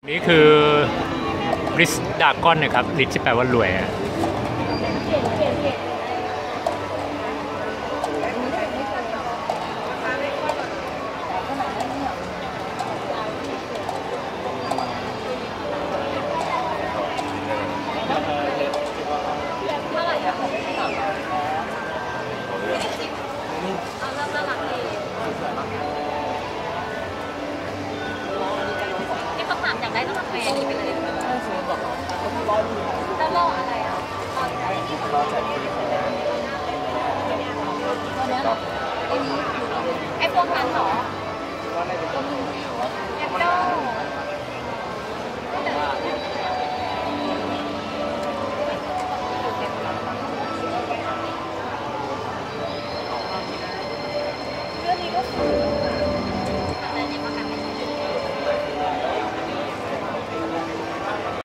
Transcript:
นี่คือริชดากอนนะครับริชแปลว่ารวยอยากได้ต้องทำไงอันนี้เป็นอะไรต้องรออะไรอ่ะไอ้พวกนั้นเหรอแอปเปิ้ล